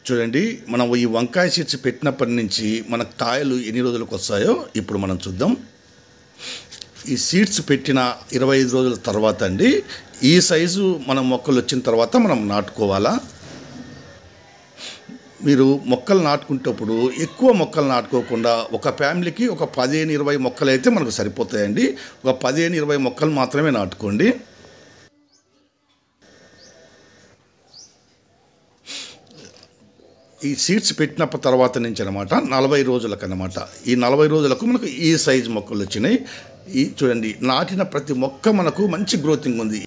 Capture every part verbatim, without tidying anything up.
చూడండి, మనం ఈ వంకాయ సీడ్స్ పెట్టినప్పటి నుంచి మన కాయలు ఎన్ని రోజులకు వస్తాయో ఇప్పుడు మనం చూద్దాం. ఈ సీడ్స్ పెట్టిన ఇరవై ఐదు రోజుల తర్వాత అండి ఈ సైజు మన మొక్కలు వచ్చిన తర్వాత మనం నాటుకోవాలా. మీరు మొక్కలు నాటుకునేటప్పుడు ఎక్కువ మొక్కలు నాటుకోకుండా ఒక ఫ్యామిలీకి ఒక పదిహేను ఇరవై మొక్కలు అయితే మనకు సరిపోతాయండి. ఒక పదిహేను ఇరవై మొక్కలు మాత్రమే నాటుకోండి. ఈ సీడ్స్ పెట్టిన తర్వాత నుంచి అనమాట నలభై రోజులకు అనమాట ఈ నలభై రోజులకు మనకు ఈ సైజు మొక్కలు వచ్చినాయి. ఈ చూడండి, నాటిన ప్రతి మొక్క మనకు మంచి గ్రోతింగ్ ఉంది.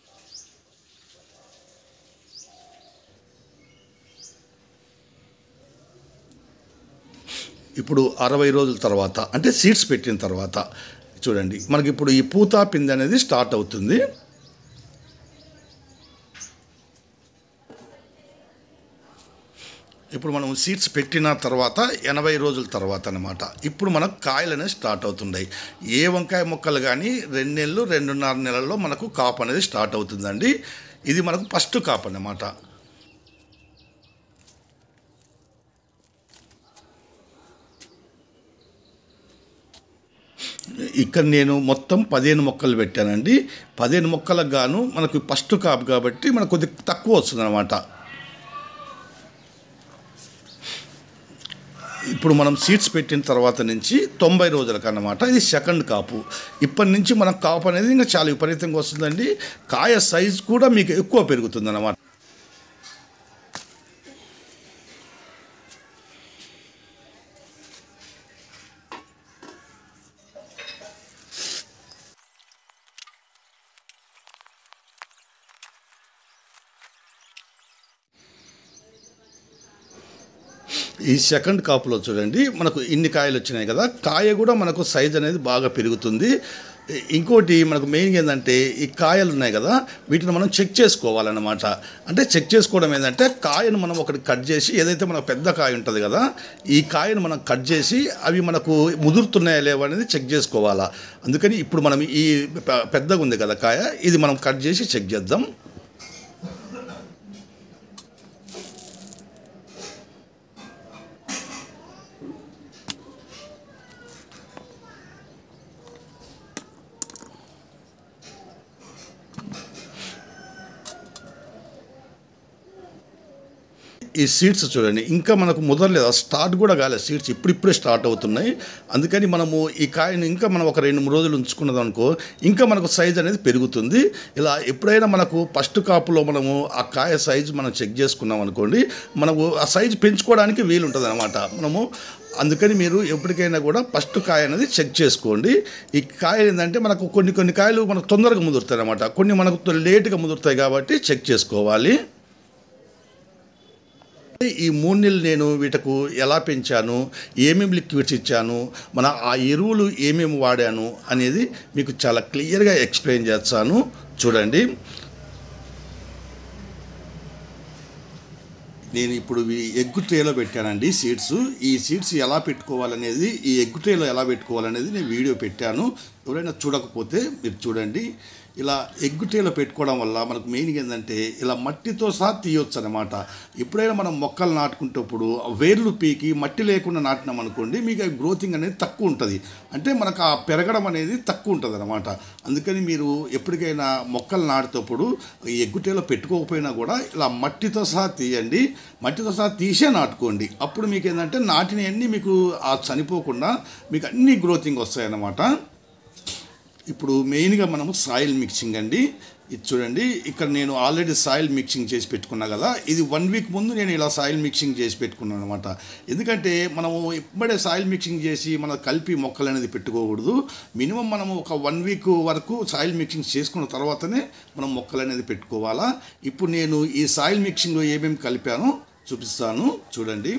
ఇప్పుడు అరవై రోజుల తర్వాత అంటే సీడ్స్ పెట్టిన తర్వాత చూడండి, మనకి ఇప్పుడు ఈ పూత పిండి అనేది స్టార్ట్ అవుతుంది. ఇప్పుడు మనం సీడ్స్ పెట్టిన తర్వాత ఎనభై రోజుల తర్వాత అనమాట ఇప్పుడు మనకు కాయలు అనేవి స్టార్ట్ అవుతున్నాయి. ఏ వంకాయ మొక్కలు కానీ రెండు నెలలు రెండున్నర నెలల్లో మనకు కాపు అనేది స్టార్ట్ అవుతుందండి. ఇది మనకు ఫస్ట్ కాపు అన్నమాట. ఇక్కడ నేను మొత్తం పదిహేను మొక్కలు పెట్టానండి. పదిహేను మొక్కలకు గాను మనకు ఫస్ట్ కాపు కాబట్టి మనకు కొద్దిగా తక్కువ వస్తుంది అనమాట. ఇప్పుడు మనం సీడ్స్ పెట్టిన తర్వాత నుంచి తొంభై రోజులకు అన్నమాట ఇది సెకండ్ కాపు. ఇప్పటి నుంచి మనకు కాపు అనేది ఇంకా చాలా విపరీతంగా వస్తుందండి. కాయ సైజ్ కూడా మీకు ఎక్కువ పెరుగుతుంది అన్నమాట. ఈ సెకండ్ కాపులో చూడండి మనకు ఇన్ని కాయలు వచ్చినాయి కదా, కాయ కూడా మనకు సైజ్ అనేది బాగా పెరుగుతుంది. ఇంకోటి మనకు మెయిన్ ఏంటంటే ఈ కాయలు ఉన్నాయి కదా, వీటిని మనం చెక్ చేసుకోవాలన్నమాట. అంటే చెక్ చేసుకోవడం ఏంటంటే కాయను మనం ఒకటి కట్ చేసి, ఏదైతే మనకు పెద్ద కాయ ఉంటుంది కదా ఈ కాయను మనం కట్ చేసి అవి మనకు ముదురుతున్నాయా లేవా అనేది చెక్ చేసుకోవాలా. అందుకని ఇప్పుడు మనం ఈ పెద్దగా ఉంది కదా కాయ, ఇది మనం కట్ చేసి చెక్ చేద్దాం. ఈ సీడ్స్ చూడండి ఇంకా మనకు ముదరలేదు, స్టార్ట్ కూడా కాలేదు. సీడ్స్ ఇప్పుడిప్పుడే స్టార్ట్ అవుతున్నాయి. అందుకని మనము ఈ కాయను ఇంకా మనం ఒక రెండు మూడు రోజులు ఉంచుకున్నది అనుకో ఇంకా మనకు సైజ్ అనేది పెరుగుతుంది. ఇలా ఎప్పుడైనా మనకు ఫస్ట్ కాపులో మనము ఆ కాయ సైజు మనం చెక్ చేసుకున్నాం అనుకోండి, మనము ఆ సైజు పెంచుకోవడానికి వీలు ఉంటుంది అనమాట. మనము అందుకని మీరు ఎప్పటికైనా కూడా ఫస్ట్ కాయ అనేది చెక్ చేసుకోండి. ఈ కాయ ఏంటంటే మనకు కొన్ని కొన్ని కాయలు మనకు తొందరగా ముదురుతాయి అనమాట, కొన్ని మనకు లేటుగా ముదురుతాయి కాబట్టి చెక్ చేసుకోవాలి. ఈ మూడు నెలలు నేను వీటకు ఎలా పెంచాను, ఏమేమి లిక్విడ్స్ ఇచ్చాను, మన ఆ ఎరువులు ఏమేమి వాడాను అనేది మీకు చాలా క్లియర్గా ఎక్స్ప్లెయిన్ చేస్తాను. చూడండి, నేను ఇప్పుడు ఈ ఎగ్ ట్రేలో పెట్టానండి సీడ్స్. ఈ సీడ్స్ ఎలా పెట్టుకోవాలనేది, ఈ ఎగ్ ట్రేలో ఎలా పెట్టుకోవాలనేది నేను వీడియో పెట్టాను. ఎవరైనా చూడకపోతే మీరు చూడండి. ఇలా ఎగ్ ట్రేలో పెట్టుకోవడం వల్ల మనకు మెయిన్గా ఏంటంటే ఇలా మట్టితో సహా తీయొచ్చు అనమాట. ఎప్పుడైనా మనం మొక్కలు నాటుకుంటప్పుడు వేర్లు పీకి మట్టి లేకుండా నాటినాం అనుకోండి, మీకు గ్రోతింగ్ అనేది తక్కువ ఉంటుంది. అంటే మనకు ఆ పెరగడం అనేది తక్కువ ఉంటుంది అనమాట. అందుకని మీరు ఎప్పటికైనా మొక్కలు నాటుతప్పుడు ఈ ఎగ్ ట్రేలో పెట్టుకోకపోయినా కూడా ఇలా మట్టితో సహా తీయండి. మట్టితో సహా తీసే నాటుకోండి. అప్పుడు మీకు ఏంటంటే నాటినవన్నీ మీకు ఆ చనిపోకుండా మీకు అన్ని గ్రోతింగ్ వస్తాయన్నమాట. ఇప్పుడు మెయిన్గా మనము సాయిల్ మిక్సింగ్ అండి. ఇది చూడండి, ఇక్కడ నేను ఆల్రెడీ సాయిల్ మిక్సింగ్ చేసి పెట్టుకున్నా కదా, ఇది వన్ వీక్ ముందు నేను ఇలా సాయిల్ మిక్సింగ్ చేసి పెట్టుకున్నాను అనమాట. ఎందుకంటే మనము ఇప్పుడే సాయిల్ మిక్సింగ్ చేసి మనం కలిపి మొక్కలు అనేది పెట్టుకోకూడదు. మినిమం మనము ఒక వన్ వీక్ వరకు సాయిల్ మిక్సింగ్ చేసుకున్న తర్వాతనే మనం మొక్కలు అనేది పెట్టుకోవాలా. ఇప్పుడు నేను ఈ సాయిల్ మిక్సింగ్లో ఏమేమి కలిపానో చూపిస్తాను చూడండి.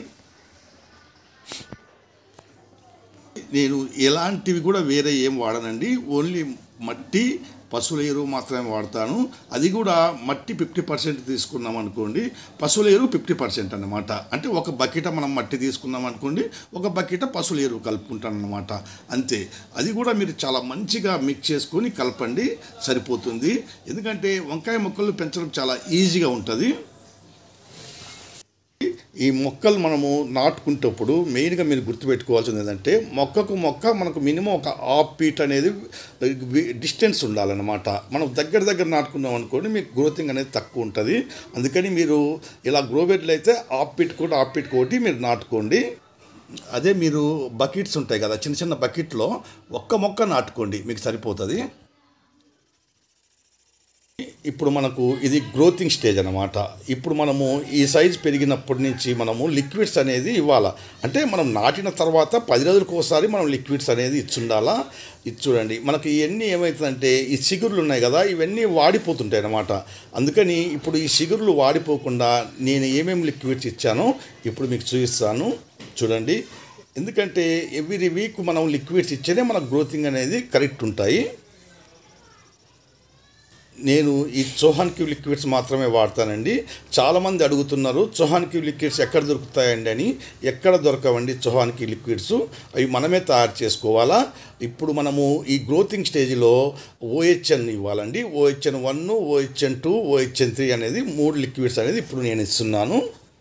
నేను ఎలాంటివి కూడా వేరే ఏం వాడనండి, ఓన్లీ మట్టి పశువుల ఎరువు మాత్రమే వాడతాను. అది కూడా మట్టి ఫిఫ్టీ పర్సెంట్ తీసుకున్నాం అనుకోండి, పశువుల ఎరువు ఫిఫ్టీ పర్సెంట్ అన్నమాట. అంటే ఒక బకెట మనం మట్టి తీసుకున్నాం అనుకోండి, ఒక బకెట పశువుల ఎరువు కలుపుకుంటాను అన్నమాట, అంతే. అది కూడా మీరు చాలా మంచిగా మిక్స్ చేసుకొని కలపండి, సరిపోతుంది. ఎందుకంటే వంకాయ మొక్కలు పెంచడం చాలా ఈజీగా ఉంటుంది. ఈ మొక్కలు మనము నాటుకుంటప్పుడు మెయిన్గా మీరు గుర్తుపెట్టుకోవాల్సింది ఏంటంటే మొక్కకు మొక్క మనకు మినిమం ఒక హాఫ్ ఫీట్ అనేది డిస్టెన్స్ ఉండాలన్నమాట. మనం దగ్గర దగ్గర నాటుకున్నాం అనుకోండి మీకు గ్రోతింగ్ అనేది తక్కువ ఉంటుంది. అందుకని మీరు ఇలా గ్రో బెడ్లు అయితే హాఫ్ ఫీట్ కూడా హాఫ్ ఫీట్ ఒకటి మీరు నాటుకోండి. అదే మీరు బకెట్స్ ఉంటాయి కదా, చిన్న చిన్న బకెట్లో ఒక్క మొక్క నాటుకోండి, మీకు సరిపోతుంది. ఇప్పుడు మనకు ఇది గ్రోతింగ్ స్టేజ్ అన్నమాట. ఇప్పుడు మనము ఈ సైజ్ పెరిగినప్పటి నుంచి మనము లిక్విడ్స్ అనేది ఇవ్వాలా. అంటే మనం నాటిన తర్వాత పది రోజులకు ఒకసారి మనం లిక్విడ్స్ అనేది ఇచ్చుండాలా. ఇది చూడండి, మనకి ఇవన్నీ ఏమవుతుందంటే ఈ చిగుర్లు ఉన్నాయి కదా, ఇవన్నీ వాడిపోతుంటాయి అన్నమాట. అందుకని ఇప్పుడు ఈ చిగుర్లు వాడిపోకుండా నేను ఏమేమి లిక్విడ్స్ ఇచ్చానో ఇప్పుడు మీకు చూపిస్తాను చూడండి. ఎందుకంటే ఎవ్రీ వీక్ మనం లిక్విడ్స్ ఇచ్చేనే మన గ్రోతింగ్ అనేది కరెక్ట్ ఉంటాయి. నేను ఈ చౌహాన్ క్యూ లిక్విడ్స్ మాత్రమే వాడతానండి. చాలామంది అడుగుతున్నారు చౌహాన్ క్యూ లిక్విడ్స్ ఎక్కడ దొరుకుతాయండి అని. ఎక్కడ దొరకవండి చౌహాన్ క్యూ లిక్విడ్స్, అవి మనమే తయారు చేసుకోవాలా. ఇప్పుడు మనము ఈ గ్రోతింగ్ స్టేజ్లో ఓహెచ్ఎన్ ఇవ్వాలండి. OHN one, OHN two, OHN three అనేది మూడు లిక్విడ్స్ అనేది ఇప్పుడు నేను ఇస్తున్నాను.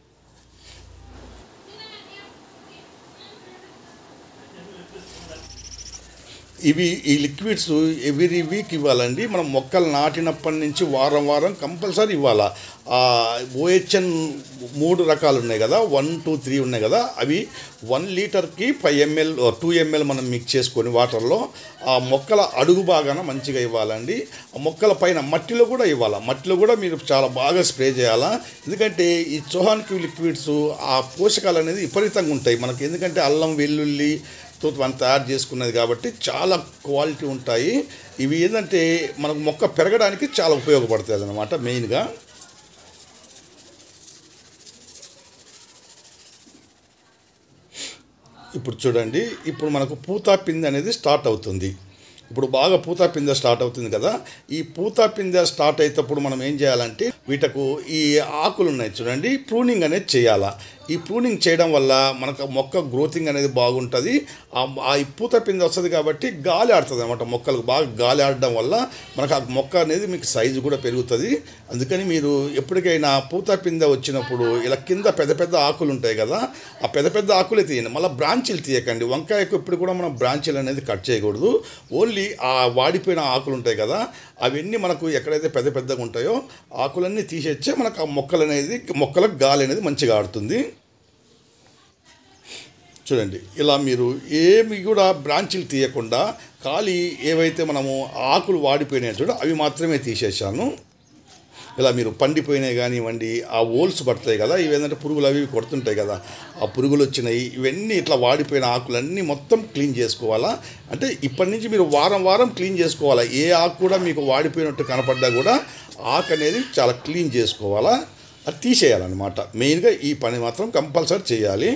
ఇవి ఈ లిక్విడ్స్ ఎవ్రీ వీక్ ఇవ్వాలండి. మనం మొక్కలు నాటినప్పటి నుంచి వారం వారం కంపల్సరీ ఇవ్వాలా. ఓహెచ్ఎన్ మూడు రకాలు ఉన్నాయి కదా, వన్ టూ త్రీ ఉన్నాయి కదా, అవి వన్ లీటర్కి ఫైవ్ ఎంఎల్ టూ ఎంఎల్ మనం మిక్స్ చేసుకొని వాటర్లో ఆ మొక్కల అడుగు బాగాన మంచిగా ఇవ్వాలండి. ఆ మొక్కల పైన మట్టిలో కూడా ఇవ్వాలా. మట్టిలో కూడా మీరు చాలా బాగా స్ప్రే చేయాలా. ఎందుకంటే ఈ చౌహాన్ క్యూ లిక్విడ్స్ ఆ పోషకాలు అనేది విపరీతంగా ఉంటాయి మనకి. ఎందుకంటే అల్లం వెల్లుల్లి తో మనం తయారు చేసుకున్నది కాబట్టి చాలా క్వాలిటీ ఉంటాయి. ఇవి ఏంటంటే మనకు మొక్క పెరగడానికి చాలా ఉపయోగపడుతుంది అన్నమాట మెయిన్గా. ఇప్పుడు చూడండి, ఇప్పుడు మనకు పూత పిందె అనేది స్టార్ట్ అవుతుంది. ఇప్పుడు బాగా పూత పిందె స్టార్ట్ అవుతుంది కదా. ఈ పూత పిందె స్టార్ట్ అయ్యేటప్పుడు మనం ఏం చేయాలంటే వీటకు ఈ ఆకులు ఉన్నాయి చూడండి, ప్రూనింగ్ అనేది చేయాలా. ఈ ప్రూనింగ్ చేయడం వల్ల మనకు మొక్క గ్రోతింగ్ అనేది బాగుంటుంది. ఆ పూత పిందె వస్తుంది కాబట్టి గాలి ఆడుతుంది అనమాట. మొక్కలకు బాగా గాలి ఆడడం వల్ల మనకు ఆ మొక్క అనేది మీకు సైజు కూడా పెరుగుతుంది. అందుకని మీరు ఎప్పటికైనా పూత పిందె వచ్చినప్పుడు ఇలా కింద పెద్ద పెద్ద ఆకులు ఉంటాయి కదా, ఆ పెద్ద పెద్ద ఆకులే తీయండి. మళ్ళీ బ్రాంచీలు తీయకండి. వంకాయకు ఎప్పుడు కూడా మనం బ్రాంచీలు అనేది కట్ చేయకూడదు. ఓన్లీ ఆ వాడిపోయిన ఆకులు ఉంటాయి కదా, అవన్నీ మనకు ఎక్కడైతే పెద్ద పెద్దగా ఉంటాయో ఆకులన్నీ తీసేచ్చే మనకు ఆ మొక్కలు అనేది మొక్కలకు గాలి అనేది మంచిగా ఆడుతుంది. చూడండి, ఇలా మీరు ఏమి కూడా బ్రాంచీలు తీయకుండా ఖాళీ ఏవైతే మనము ఆకులు వాడిపోయినాయి చూడ అవి మాత్రమే తీసేసాను. ఇలా మీరు పండిపోయినాయి కానివ్వండి, ఆ ఓల్స్ పడతాయి కదా, ఇవేంటంటే పురుగులు అవి కొడుతుంటాయి కదా, ఆ పురుగులు వచ్చినాయి, ఇవన్నీ ఇట్లా వాడిపోయిన ఆకులన్నీ మొత్తం క్లీన్ చేసుకోవాలా. అంటే ఇప్పటి నుంచి మీరు వారం వారం క్లీన్ చేసుకోవాలా. ఏ ఆకు కూడా మీకు వాడిపోయినట్టు కనపడ్డా కూడా ఆకు అనేది చాలా క్లీన్ చేసుకోవాలా, అది తీసేయాలన్నమాట. మెయిన్గా ఈ పని మాత్రం కంపల్సరీ చేయాలి.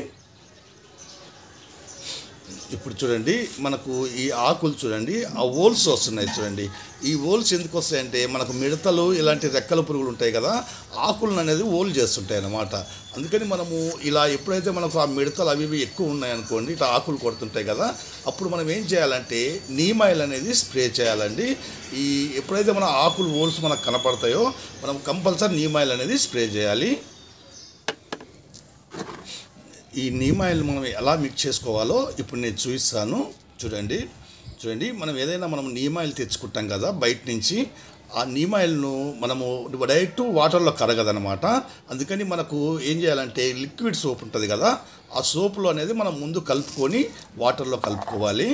ఇప్పుడు చూడండి, మనకు ఈ ఆకులు చూడండి, ఆ ఓల్స్ వస్తున్నాయి చూడండి. ఈ ఓల్స్ ఎందుకు వస్తాయంటే మనకు మిడతలు ఇలాంటి రెక్కల పురుగులు ఉంటాయి కదా, ఆకులను అనేది ఓల్ చేస్తుంటాయి అన్నమాట. అందుకని మనము ఇలా ఎప్పుడైతే మనకు ఆ మిడతలు అవి ఇవి ఎక్కువ ఉన్నాయనుకోండి, ఇట్లా ఆకులు కొడుతుంటాయి కదా, అప్పుడు మనం ఏం చేయాలంటే నీమ్ ఆయిల్ అనేది స్ప్రే చేయాలండి. ఈ ఎప్పుడైతే మన ఆకులు ఓల్స్ మనకు కనపడతాయో మనం కంపల్సరీ నీమ్ ఆయిల్ అనేది స్ప్రే చేయాలి. ఈ నీమ్ ఆయిల్ మనం ఎలా మిక్స్ చేసుకోవాలో ఇప్పుడు నేను చూపిస్తాను చూడండి. చూడండి, మనం ఏదైనా మనం నీమ్ ఆయిల్ తెచ్చుకుంటాం కదా బయట నుంచి, ఆ నీమ్ ఆయిల్ను మనము డైరెక్ట్ వాటర్లో కరగదనమాట. అందుకని మనకు ఏం చేయాలంటే లిక్విడ్ సోప్ ఉంటుంది కదా, ఆ సోపులో అనేది మనం ముందు కలుపుకొని వాటర్లో కలుపుకోవాలి.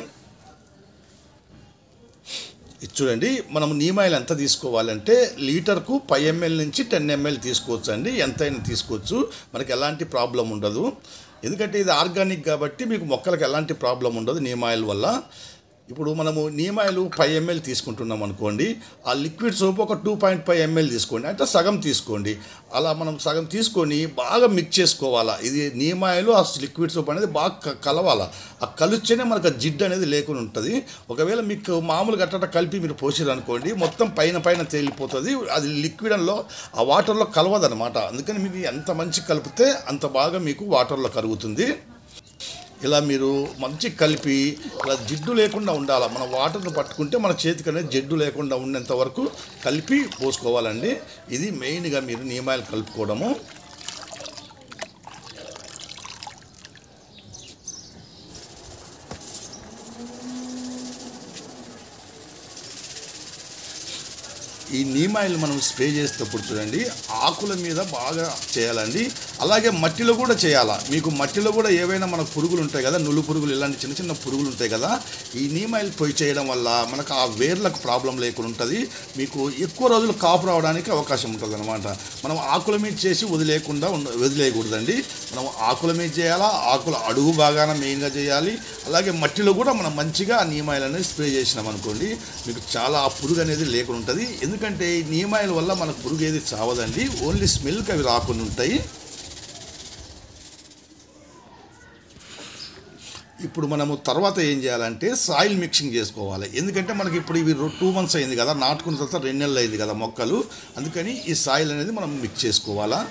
ఇది చూడండి, మనం నీమ్ ఆయిల్ ఎంత తీసుకోవాలంటే లీటర్కు ఫైవ్ ఎంఎల్ నుంచి టెన్ ఎంఎల్ తీసుకోవచ్చు అండి. ఎంతైనా తీసుకోవచ్చు, మనకి ఎలాంటి ప్రాబ్లం ఉండదు. ఎందుకంటే ఇది ఆర్గానిక్ కాబట్టి మీకు మొక్కలకు ఎలాంటి ప్రాబ్లం ఉండదు నీమ్ ఆయిల్ వల్ల. ఇప్పుడు మనము నీమ్ ఆయిల్ ఫైవ్ ఎంఎల్ తీసుకుంటున్నాం అనుకోండి, ఆ లిక్విడ్ సోప్ ఒక టూ పాయింట్ ఫైవ్ ఎంఎల్ తీసుకోండి, అంటే సగం తీసుకోండి. అలా మనం సగం తీసుకొని బాగా మిక్స్ చేసుకోవాలా. ఇది నీమ్ ఆయిల్ ఆ లిక్విడ్ సోప్ అనేది బాగా కలవాలా. ఆ కలిస్తేనే మనకు ఆ జిడ్డు అనేది లేకుండా ఉంటుంది. ఒకవేళ మీకు మామూలుగా అట్ట కలిపి మీరు పోసారు అనుకోండి, మొత్తం పైన పైన తేలిపోతుంది. అది లిక్విడ్లో ఆ వాటర్లో కలవదనమాట. అందుకని మీకు ఎంత మంచి కలిపితే అంత బాగా మీకు వాటర్లో కరుగుతుంది. ఇలా మీరు మంచి కలిపి ఇలా జిడ్డు లేకుండా ఉండాలి. మన వాటర్ను పట్టుకుంటే మన చేతికి అనేది జిడ్డు లేకుండా ఉండేంత వరకు కలిపి పోసుకోవాలండి. ఇది మెయిన్గా మీరు నీమ్ ఆయిల్ కలుపుకోవడము. ఈ నీమ్ ఆయిల్ మనం స్ప్రే చేసేటప్పుడు చూడండి ఆకుల మీద బాగా చేయాలండి. అలాగే మట్టిలో కూడా చేయాలా. మీకు మట్టిలో కూడా ఏవైనా మనకు పురుగులు ఉంటాయి కదా, నులు పురుగులు, ఇలాంటి చిన్న చిన్న పురుగులు ఉంటాయి కదా, ఈ నీమ్ ఆయిల్ పొయ్యి చేయడం వల్ల మనకు ఆ వేర్లకు ప్రాబ్లం లేకుండా ఉంటుంది. మీకు ఎక్కువ రోజులు కాపు రావడానికి అవకాశం ఉంటుంది అనమాట. మనం ఆకుల మీద చేసి వదిలేయకుండా ఉండ వదిలేయకూడదండి. మనం ఆకుల మీద చేయాలా, ఆకుల అడుగు బాగాన మెయిన్గా చేయాలి. అలాగే మట్టిలో కూడా మనం మంచిగా ఆ నీమ్ ఆయిల్ అనేది స్ప్రే చేసినాం అనుకోండి, మీకు చాలా ఆ పురుగు అనేది లేకుండా ఉంటుంది. ఎందుకంటే ఈ నీమ్ ఆయిల్ వల్ల మనకు పురుగు ఏది చావదండి, ఓన్లీ స్మెల్కి అవి రాకుండా ఉంటాయి. ఇప్పుడు మనము తర్వాత ఏం చేయాలంటే సాయిల్ మిక్సింగ్ చేసుకోవాలి. ఎందుకంటే మనకి ఇప్పుడు ఇవి టూ మంత్స్ అయింది కదా, నాటుకున్న తర్వాత రెండు నెలలు అయింది కదా మొక్కలు, అందుకని ఈ సాయిల్ అనేది మనం మిక్స్ చేసుకోవాలా.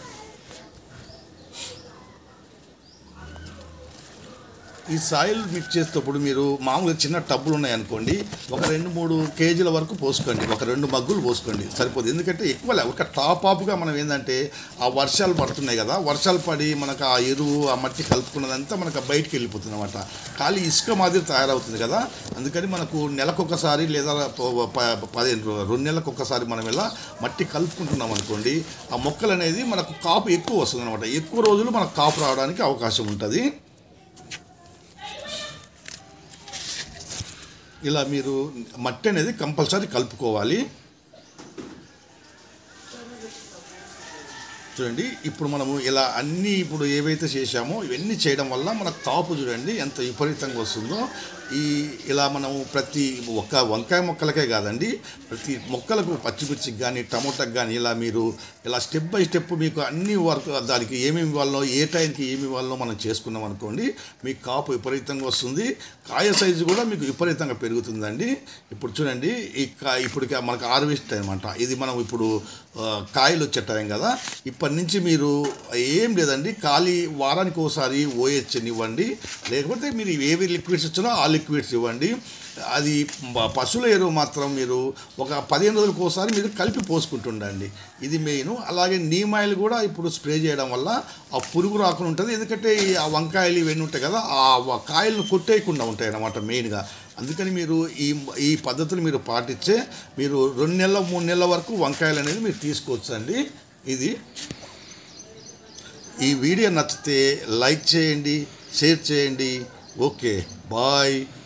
ఈ సాయిల్ మిక్స్ చేసేటప్పుడు మీరు మామూలుగా చిన్న టబ్బులు ఉన్నాయనుకోండి, ఒక రెండు మూడు కేజీల వరకు పోసుకోండి, ఒక రెండు మగ్గులు పోసుకోండి సరిపోదు. ఎందుకంటే ఎక్కువ ఒక టాప్ ఆప్గా మనం ఏంటంటే ఆ వర్షాలు పడుతున్నాయి కదా, వర్షాలు పడి మనకు ఆ ఎరువు ఆ మట్టి కలుపుకున్నదంతా మనకు బయటికి వెళ్ళిపోతుంది అనమాట, ఖాళీ ఇసుక మాదిరి తయారవుతుంది కదా. అందుకని మనకు నెలకొకసారి లేదా పదిహేను రెండు నెలలకు ఒక్కసారి మనం ఇలా మట్టి కలుపుకుంటున్నాం అనుకోండి, ఆ మొక్కలు అనేది మనకు కాపు ఎక్కువ వస్తుంది అనమాట, ఎక్కువ రోజులు మనకు కాపు రావడానికి అవకాశం ఉంటుంది. ఇలా మీరు మట్టి అనేది కంపల్సరీ కలుపుకోవాలి. చూడండి ఇప్పుడు మనము ఇలా అన్నీ ఇప్పుడు ఏవైతే చేశామో ఇవన్నీ చేయడం వల్ల మనకు కాపు చూడండి ఎంత విపరీతంగా వస్తుందో. ఈ ఇలా మనము ప్రతి ఒక్క వంకాయ మొక్కలకే కాదండి, ప్రతి మొక్కలకు పచ్చిమిర్చికి కానీ టమోటాకి కానీ ఇలా మీరు ఇలా స్టెప్ బై స్టెప్ మీకు అన్ని వర్క్ దానికి ఏమేమి ఇవ్వాలో ఏ టైంకి ఏమి ఇవ్వాలో మనం చేసుకున్నాం అనుకోండి, మీకు కాపు విపరీతంగా వస్తుంది, కాయ సైజు కూడా మీకు విపరీతంగా పెరుగుతుందండి. ఇప్పుడు చూడండి ఈ కా ఇప్పుడు మనకు హార్వెస్ట్ అనమాట, ఇది మనం ఇప్పుడు కాయలు వచ్చే టైం కదా, ఇప్పటి నుంచి మీరు ఏం లేదండి ఖాళీ వారానికి ఒకసారి ఓహెచ్ని ఇవ్వండి, లేకపోతే మీరు ఏవి లిక్విడ్స్ ఇచ్చినా ఆ లిక్విడ్స్ ఇవ్వండి. అది పశువుల ఎరువు మాత్రం మీరు ఒక పదిహేను రోజులకు ఒకసారి మీరు కలిపి పోసుకుంటుండండి, ఇది మెయిన్. అలాగే నీమ్ ఆయిల్ కూడా ఇప్పుడు స్ప్రే చేయడం వల్ల ఆ పురుగు రాకుండా ఉంటుంది. ఎందుకంటే ఆ వంకాయలు ఇవన్నీ ఉంటాయి కదా, ఆ కాయలను కొట్టేయకుండా ఉంటాయి అన్నమాట మెయిన్గా. అందుకని మీరు ఈ ఈ పద్ధతులు మీరు పాటించే మీరు రెండు నెలల మూడు నెలల వరకు వంకాయలు అనేది మీరు తీసుకోవచ్చు అండి. ఇది ఈ వీడియో నచ్చితే లైక్ చేయండి, షేర్ చేయండి. Okay, bye.